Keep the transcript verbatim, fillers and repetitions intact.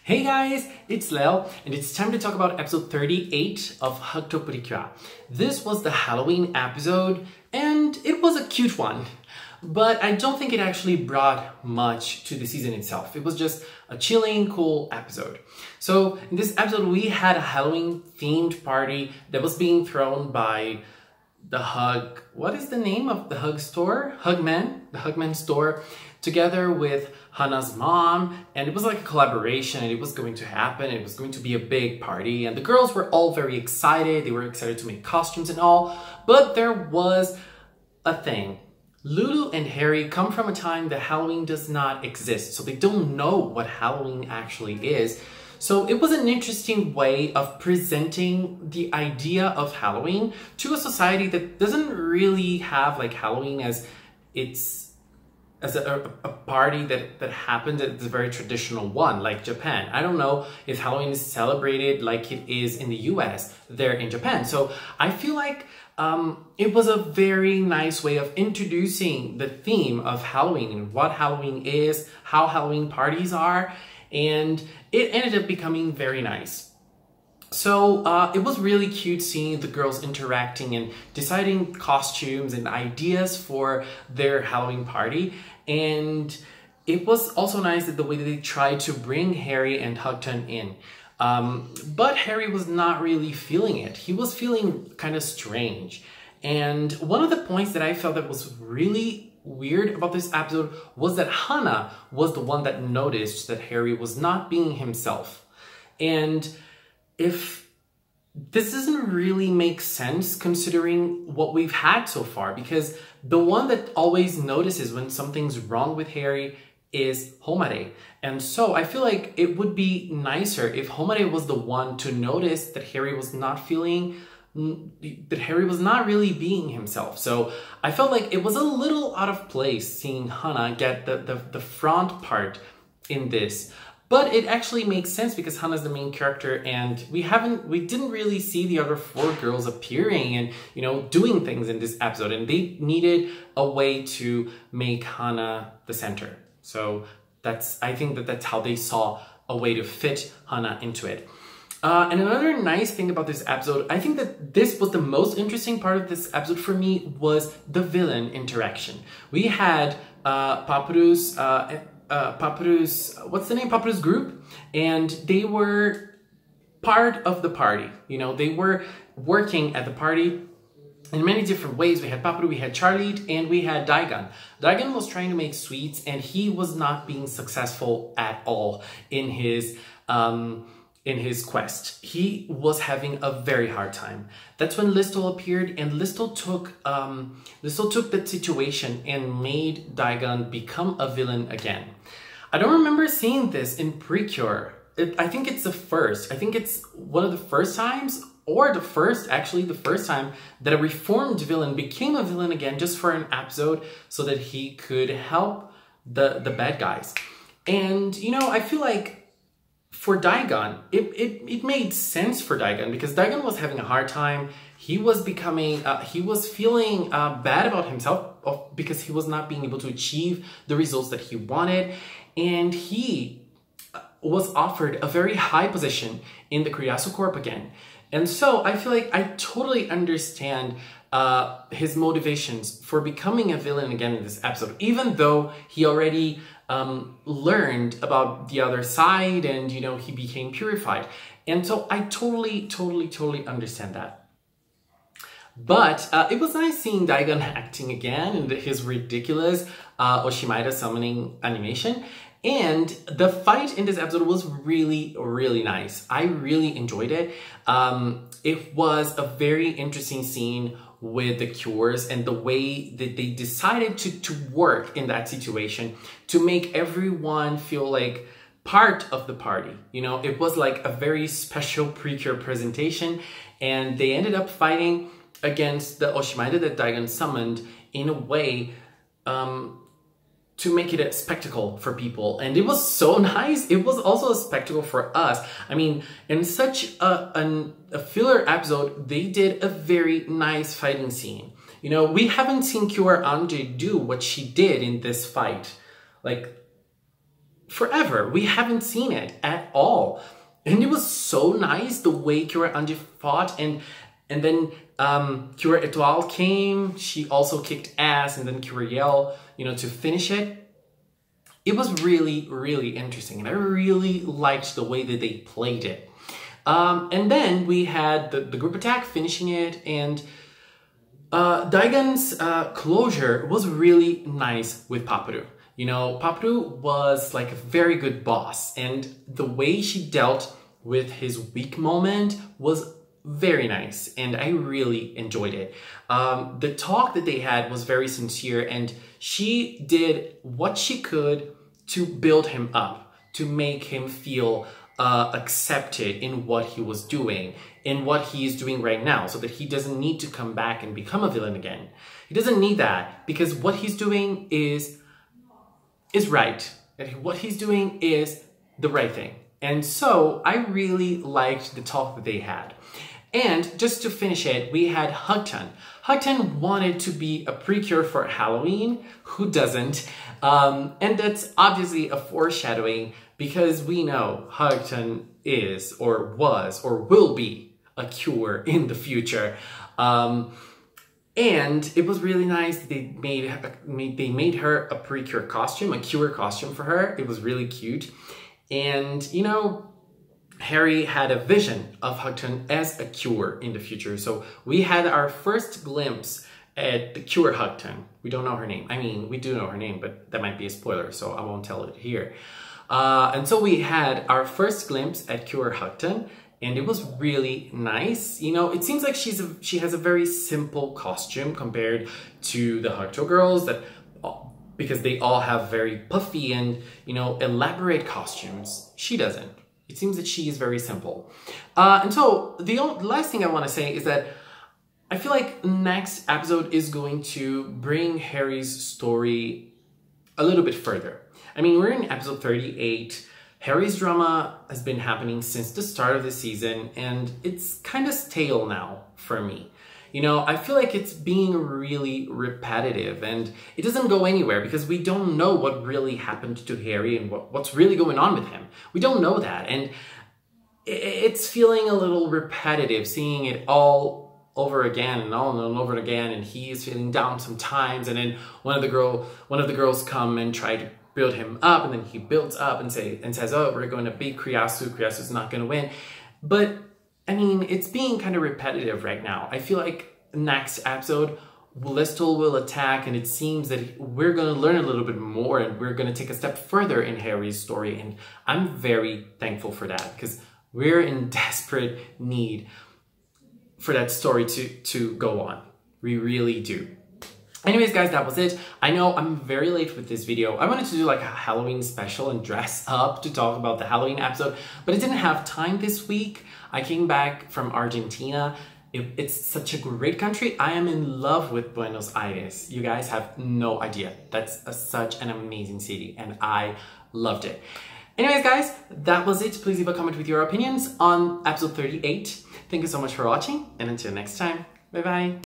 Hey guys, it's Leo, and it's time to talk about episode thirty-eight of Hug to Purikya. This was the Halloween episode, and it was a cute one, but I don't think it actually brought much to the season itself. It was just a chilling, cool episode. So in this episode, we had a Halloween-themed party that was being thrown by the Hug, what is the name of the Hug store? Hugman, the Hugman store, together with Hana's mom, and it was like a collaboration, and it was going to happen. It was going to be a big party, and the girls were all very excited. They were excited to make costumes and all, but there was a thing. Lulu and Harry come from a time that Halloween does not exist, so they don't know what Halloween actually is. So it was an interesting way of presenting the idea of Halloween to a society that doesn't really have like Halloween as its as a, a party that, that happened it's a very traditional one, like Japan. I don't know if Halloween is celebrated like it is in the U S there in Japan. So I feel like um, it was a very nice way of introducing the theme of Halloween and what Halloween is, how Halloween parties are, and it ended up becoming very nice. So uh, it was really cute seeing the girls interacting and deciding costumes and ideas for their Halloween party. And it was also nice that the way that they tried to bring Harry and Hugton in. Um, but Harry was not really feeling it. He was feeling kind of strange. And one of the points that I felt that was really weird about this episode was that Hana was the one that noticed that Harry was not being himself. And if this doesn't really make sense considering what we've had so far, because the one that always notices when something's wrong with Harry is Homare. And so I feel like it would be nicer if Homare was the one to notice that Harry was not feeling, that Harry was not really being himself. So I felt like it was a little out of place seeing Hana get the, the, the front part in this. But it actually makes sense because Hana's the main character, and we haven't, we didn't really see the other four girls appearing and, you know, doing things in this episode, and they needed a way to make Hana the center. So that's, I think that that's how they saw a way to fit Hana into it. Uh, and another nice thing about this episode, I think that this was the most interesting part of this episode for me, was the villain interaction. We had uh, Papuru's, uh, Uh, Papuru's, what's the name? Papuru's group, and they were part of the party. You know, they were working at the party in many different ways. We had Papuru, we had Charlie, and we had Daigan. Daigan was trying to make sweets, and he was not being successful at all in his um, in his quest. He was having a very hard time. That's when Listel appeared, and Listel took um, Listel took that situation and made Daigan become a villain again. I don't remember seeing this in Precure. It, I think it's the first. I think it's one of the first times, or the first, actually the first time, that a reformed villain became a villain again just for an episode so that he could help the, the bad guys. And, you know, I feel like for Daigan, it, it, it made sense for Daigan because Daigan was having a hard time. He was becoming, uh, he was feeling uh, bad about himself because he was not being able to achieve the results that he wanted. And he was offered a very high position in the Kuriasu Corp again. And so I feel like I totally understand uh, his motivations for becoming a villain again in this episode, even though he already um, learned about the other side and, you know, he became purified. And so I totally, totally, totally understand that. But uh, it was nice seeing Daigan acting again and his ridiculous uh, Oshimaida summoning animation. And the fight in this episode was really, really nice. I really enjoyed it. Um, it was a very interesting scene with the Cures and the way that they decided to, to work in that situation to make everyone feel like part of the party. You know, it was like a very special Precure presentation, and they ended up fighting against the Oshimaida that Daigan summoned in a way um, to make it a spectacle for people. And it was so nice. It was also a spectacle for us. I mean, in such a, an, a filler episode, they did a very nice fighting scene. You know, we haven't seen Cure Anje do what she did in this fight. Like, forever. We haven't seen it at all. And it was so nice the way Kyoa Anji fought, and and then um, Kyoa Etoile came, she also kicked ass, and then Kyrielle, you know, to finish it. It was really, really interesting, and I really liked the way that they played it. Um, and then we had the, the group attack finishing it, and uh, Daigon's uh, closure was really nice with Paparu. You know, Paparu was like a very good boss, and the way she dealt with his weak moment was very nice, and I really enjoyed it. Um, the talk that they had was very sincere, and she did what she could to build him up, to make him feel uh, accepted in what he was doing, in what he is doing right now, so that he doesn't need to come back and become a villain again. He doesn't need that, because what he's doing is, is right. And what he's doing is the right thing. And so I really liked the talk that they had. And just to finish it, we had Hugton. Hugton wanted to be a precure for Halloween. Who doesn't? Um, and that's obviously a foreshadowing, because we know Hugton is, or was, or will be a cure in the future. Um, and it was really nice. They made, they made her a precure costume, a cure costume for her. It was really cute. And, you know, Harry had a vision of Hugton as a cure in the future. So we had our first glimpse at the cure Hugton. We don't know her name. I mean, we do know her name, but that might be a spoiler, so I won't tell it here. Uh, and so we had our first glimpse at cure Hugton, and it was really nice. You know, it seems like she's a, she has a very simple costume compared to the Hugto girls, that because they all have very puffy and, you know, elaborate costumes. She doesn't. It seems that she is very simple. Uh, and so the last thing I want to say is that I feel like next episode is going to bring Harry's story a little bit further. I mean, we're in episode thirty-eight. Harry's drama has been happening since the start of the season, and it's kind of stale now for me. You know, I feel like it's being really repetitive, and it doesn't go anywhere because we don't know what really happened to Harry and what, what's really going on with him. We don't know that, and it's feeling a little repetitive, seeing it all over again and all and over again, and he is feeling down sometimes, and then one of the girl, one of the girls come and try to build him up, and then he builds up and say and says, "Oh, we're going to beat Kuriasu. Kuriasu's not going to win," but I mean, it's being kind of repetitive right now. I feel like next episode, Lystal will attack, and it seems that we're going to learn a little bit more, and we're going to take a step further in Harry's story, and I'm very thankful for that, because we're in desperate need for that story to, to go on. We really do. Anyways, guys, that was it. I know I'm very late with this video. I wanted to do like a Halloween special and dress up to talk about the Halloween episode, but I didn't have time this week. I came back from Argentina. It, it's such a great country. I am in love with Buenos Aires. You guys have no idea. That's a, such an amazing city, and I loved it. Anyways, guys, that was it. Please leave a comment with your opinions on episode thirty-eight. Thank you so much for watching, and until next time, bye-bye.